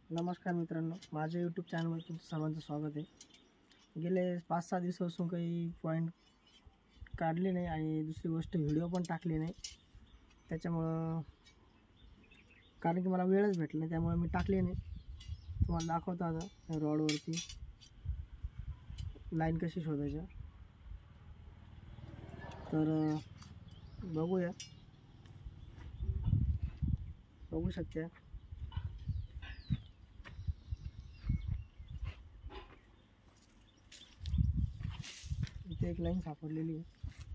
नमस्कार मित्रांनो, माझ्या यूट्यूब चॅनलवर तुमचं सर्वांचं स्वागत आहे. गेले 5-6 दिवसापासून काही पॉईंट काढले नाही आणि दुसरी गोष्ट व्हिडिओ पण टाकले नाही. त्याच्यामुळं कारण की मला वेळच भेटला नाही, त्यामुळे मी टाकले नाही. तुम्हाला दाखवतो आता रॉडवरती लाईन कशी शोधायच्या. तर बघूया, बघू शकता. इथे एक लाईन सापडलेली आहे.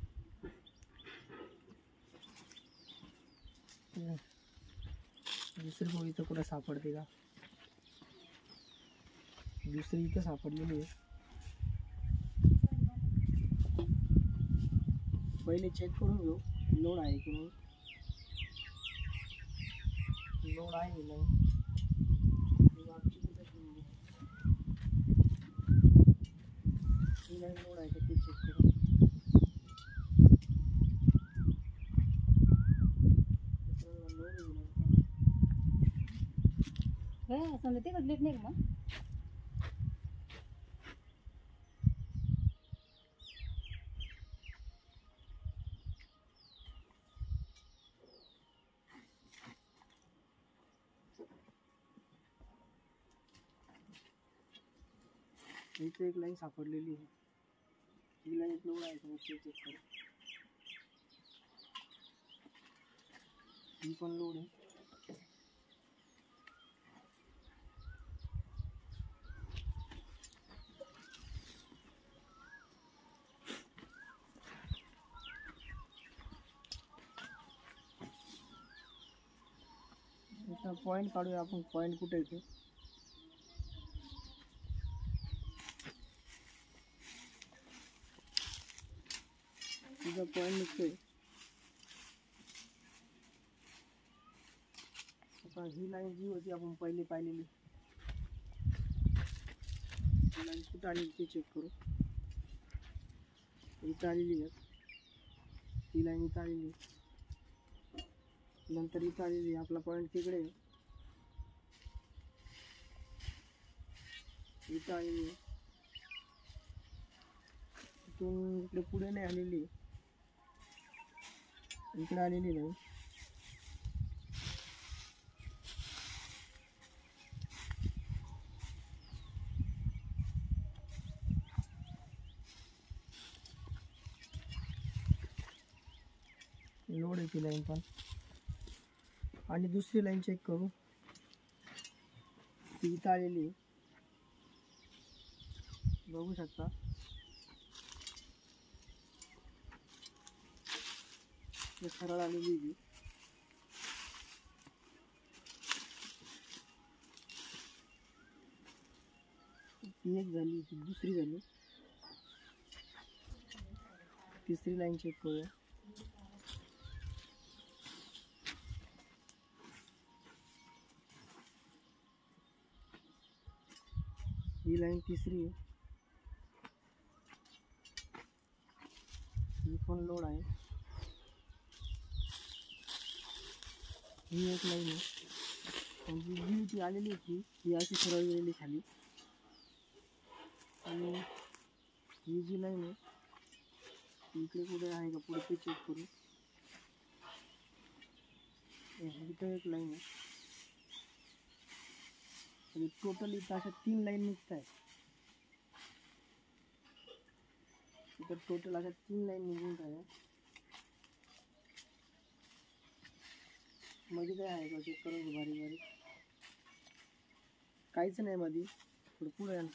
दुसरी कोण इथं कुठं सापडते का? दुसरी इथं सापडलेली आहे. पहिले चेक करून घेऊ लोड आहे की नाही. लोड आहे की नाही. लोड आहे का ते चेक करू. समजा ते लेट नाही का मग इथे एक लाईन सापडलेली आहे. ही लाईन लोड आहे का चेक करू. ही पण लोड आहे. आता पॉईंट काढूया आपण. पॉईंट कुठे येते तुझा पॉईंट निघतोय. आता ही लाईन जी होती आपण पहिले पाहिलेली, ही लाईन कुठं आली ते चेक करू. इथं आलेली आहे. ही लाईन इथं आलेली, नंतर इथं आलेली. आपला पॉईंट तिकडे आहे. इथं आलेली आहे. इथून इकडे पुढे नाही आलेली, इकडे आलेली नाही. लोड आहे ती लाईन पण. आणि दुसरी लाईन चेक करू. ती इथं आलेली, बघू शकता. सरळ आलेली ती. ती एक झाली, ती दुसरी झाली. तिसरी लाईन चेक करूया. ही लाईन तिसरी आहे. ही पण लोड आहे. ही एक लाईन आहे. म्हणजे जी ती आलेली होती ही अशी सरळ गेलेली खाली. आणि ही जी लाईन आहे इकडे कुठे आहे का पुढे ते चेक करू. इथं एक लाईन आहे. आणि टोटल इथं अशा 3 लाईन निघत आहे. इथं टोटल अशा 3 लाईन निघून आहे. मध्ये काय आहे का चेक करून घे बारीक बारीक. काहीच नाही मध्ये. थोडं पुढे आहे.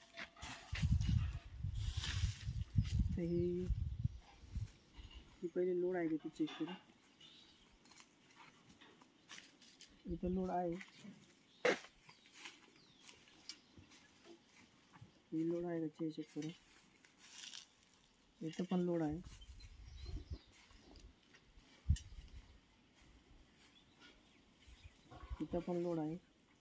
तर ही पहिले लोड आहे का ते चेक करू. इथं लोड आहे. ही लोड आहे का चेक करू. इथं पण लोड आहे. इथं पण लोड आहे.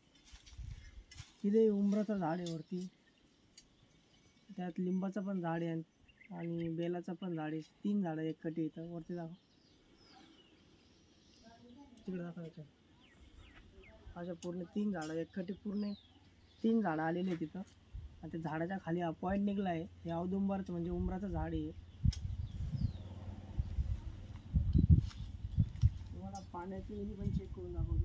इथे उंबराचं झाड आहे वरती. त्यात लिंबाचं पण झाड आहे आणि बेलाचं पण झाड आहे. 3 झाडं एक कटी इथं वरती. दाखव तिकडे, दाखवायचं अशा पूर्ण 3 झाडं एकखटी पूर्ण 3 झाडं आलेली आहे तिथं. आणि त्या झाडाच्या खाली हा पॉईंट निघला आहे. हे औदुंबरचं म्हणजे उंबराचं झाड आहे. तुम्हाला पाण्याची वेळी पण चेक करून दाखवतो.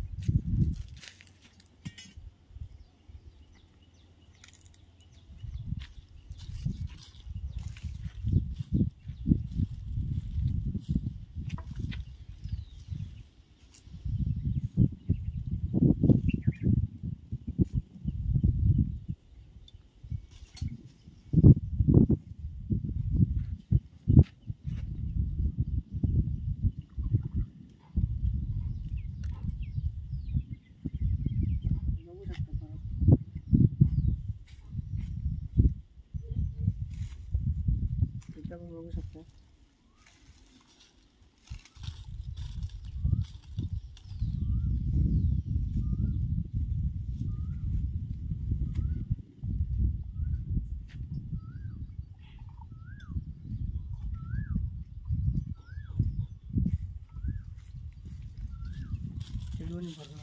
बघू शकता परत इथं पण बघू शकता. हे दोन्ही भरून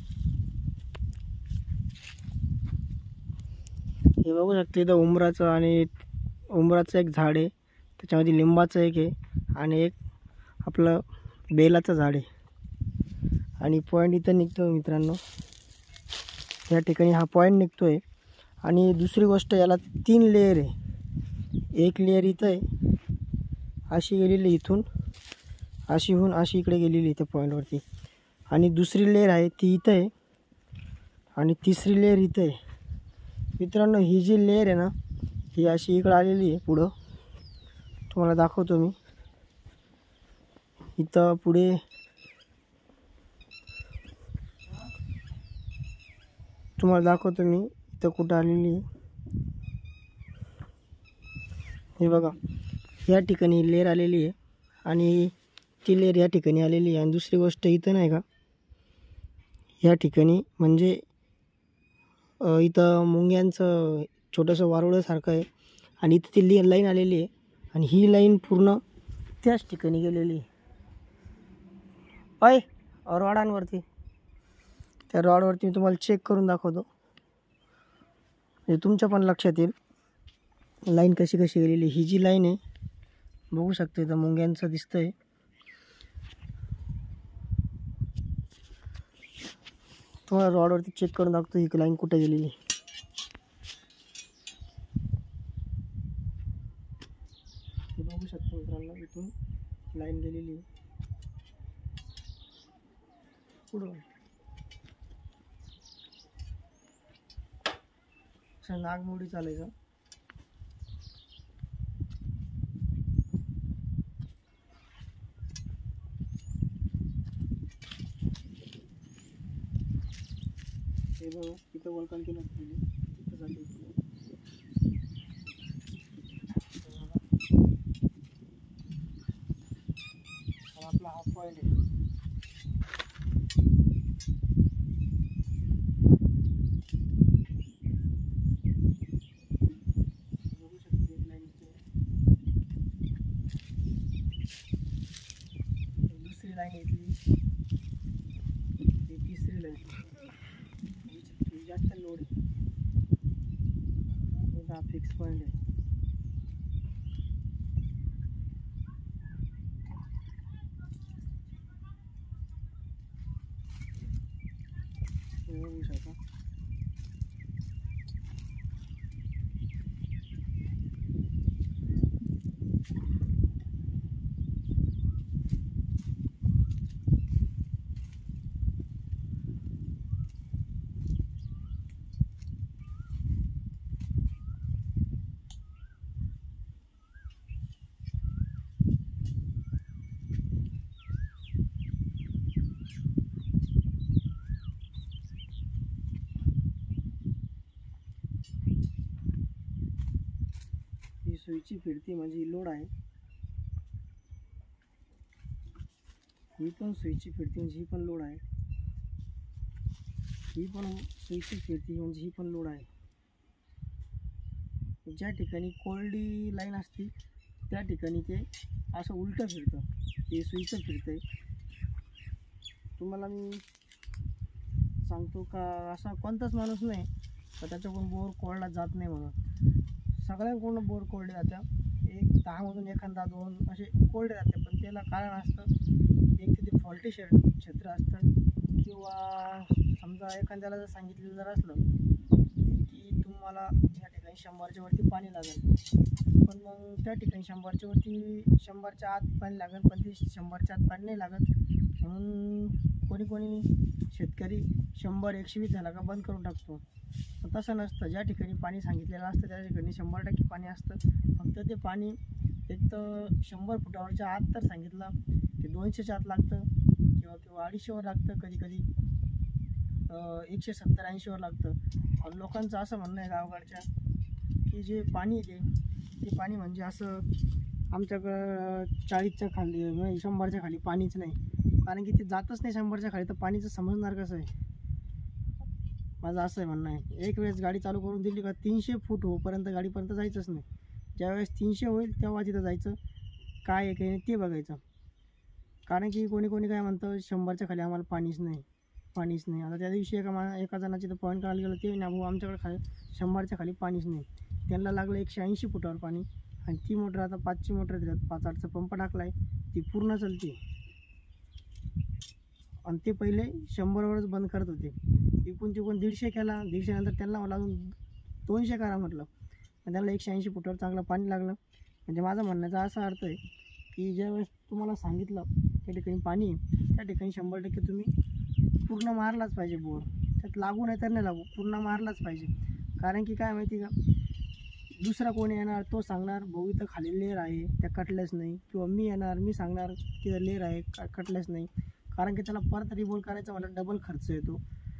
हे बघू शकते. इथं उंबराचं आणि उंबराचं एक झाड आहे. त्याच्यामध्ये लिंबाचं एक आहे आणि एक आपलं बेलाचं झाड आहे. आणि पॉईंट इथं निघतो मित्रांनो. या ठिकाणी हा पॉईंट निघतो आहे. आणि दुसरी गोष्ट याला 3 लेअर आहे. एक लेअर इथं आहे अशी गेलेली, इथून अशी होऊन अशी इकडे गेलेली इथं पॉईंटवरती. आणि दुसरी लेअर आहे ती इथं आहे आणि तिसरी लेअर इथं आहे. मित्रांनो ही जी लेअर आहे ना ही अशी इकडं आलेली आहे. पुढं तुम्हाला दाखवतो मी. इथं पुढे तुम्हाला दाखवतो मी इथं कुठं आलेली आहे. हे बघा या ठिकाणी लेअर आलेली आहे आणि ती लेअर या ठिकाणी आलेली आहे. आणि दुसरी गोष्ट इथं नाही का या ठिकाणी म्हणजे इथं मुंग्यांचं छोटंसं वारुळासारखं आहे. आणि इथं ती लाईन आलेली आहे आणि ही लाईन पूर्ण त्याच ठिकाणी गेलेली आहे. रॉडांवरती त्या रॉडवरती मी तुम्हाला चेक करून दाखवतो म्हणजे तुमच्या पण लक्षात येईल लाईन कशी कशी गेलेली. ही जी लाईन आहे बघू शकता इथं मुंग्यांचं दिसतंय. तुम्हाला रॉडवरती चेक करून दाखवतो ही लाईन कुठे गेलेली. हे बघू शकता मित्रांनो इथून लाईन गेलेली आहे पुढं. नागमोडी चालायचं. हे बघा तिथं वळकण केलं तिथं झाली. आपला हा पॉईंट आहे. बघू शकते एक लाईन दुसरी लाईन घेतली. ही तिसरी लाईन जास्त लोड आहे. हा फिक्स पॉईंट आहे. बघू शकता ही सुईची फिरती म्हणजे लोड आहे. ही पण सुईची फिरती म्हणजे ही पण लोड आहे. ही पण सुईची फिरती म्हणजे ही पण लोड आहे. ज्या ठिकाणी कोरडी लाईन असते त्या ठिकाणी ते असं उलटं फिरतं. ते सुईचं फिरतंय. तुम्हाला मी सांगतो का असा कोणताच माणूस नाही तर त्याच्याकडून बोर कोरडा जात नाही म्हणून. सगळ्यांकडून बोर कोरडे जातात, एक 10मधून एखादा 2 असे कोरडे जाते. पण त्याला कारण असतं, एक तिथे फॉल्टी क्षेत्र असतं, किंवा समजा एखाद्याला जर सांगितलेलं जर असलं की तुम्हाला या ठिकाणी 100च्या वरती पाणी लागेल, पण मग त्या ठिकाणी 100च्या वरती 100च्या आत पाणी लागेल, पण ते 100च्या आत पाणी नाही लागत. म्हणून कोणी कोणी शेतकरी 100-120 झाला का बंद करून टाकतो. पण तसं नसतं. ज्या ठिकाणी पाणी सांगितलेलं असतं त्या ठिकाणी 100% पाणी असतं. फक्त ते पाणी एक तर 100 फुटावरच्या आत तर सांगितलं ते 200च्या आत लागतं, किंवा 250वर लागतं, कधी कधी 170-80वर लागतं. पण लोकांचं असं म्हणणं आहे गावाकडच्या की जे पाणी आहे ते पाणी म्हणजे असं आमच्याकडं 40च्या खाली म्हणजे 100च्या खाली पाणीच नाही. कारण की ते जातच नाही 100च्या खाली, तर पाणीचं समजणार कसं आहे. माझं असं आहे म्हणणं आहे. एक वेळेस गाडी चालू करून दिली का 300 फूट होईपर्यंत गाडीपर्यंत जायचंच नाही. ज्यावेळेस 300 होईल तेव्हा तिथं जायचं, काय आहे काही नाही ते बघायचं. कारण की कोणी कोणी काय म्हणतं 100च्या खाली आम्हाला पाणीच नाही. आता त्या दिवशी एका जणाची तर पॉईंट काढायला गेलं, ते ना भाऊ आमच्याकडे 100च्या खाली पाणीच नाही. त्यांना लागलं 180 फुटावर पाणी, आणि ती मोटर आता 5ची मोटर देतात, 5-8चा पंप टाकला आहे, ती पूर्ण चालते. आणि ते पहिले 100वरच बंद करत होते. इकून तिकून 150 केला, 150 नंतर त्यांना मला अजून 200 करा म्हटलं, पण त्यांना 180 फुटावर चांगलं पाणी लागलं. म्हणजे माझा म्हणण्याचा असा अर्थ आहे की ज्यावेळेस तुम्हाला सांगितलं त्या ठिकाणी पाणी, त्या ठिकाणी 100% तुम्ही पूर्ण मारलाच पाहिजे बोर. त्यात लागू नाही तर नाही लागू, पूर्ण मारलाच पाहिजे. कारण की काय माहिती का, दुसरा कोणी येणार तो सांगणार भाऊ इथं खाली लेअर आहे त्या कटल्याच नाही, किंवा मी येणार मी सांगणार तिथं लेअर आहे कटल्याच नाही. कारण की त्याला परत रिबोल करायचा मला डबल खर्च येतो,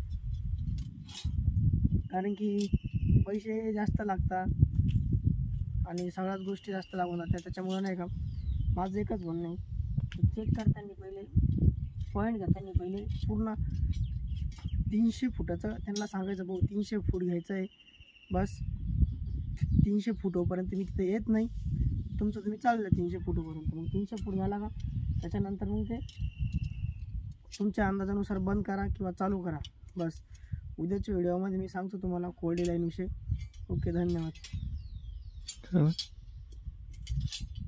कारण की पैसे जास्त लागतात आणि सगळ्याच गोष्टी जास्त लागून जातात. त्याच्यामुळं नाही का, माझं एकच म्हणणं आहे, चेक करताना पहिले पॉईंट घेताना पहिले पूर्ण 300 फुटाचं त्यांना सांगायचं, भाऊ 300 फूट घ्यायचं आहे बस. 300 फूट होईपर्यंत मी तिथे येत नाही, तुमचं तुम्ही चाललं 300 फूटपर्यंत. मग 300 फूट झाला का त्याच्यानंतर मग ते तुमच्या अंदाजानुसार बंद करा किंवा चालू करा बस. उद्याच्या व्हिडिओमध्ये मी सांगतो तुम्हाला कोरडी लाईनविषयी. ओके, धन्यवाद.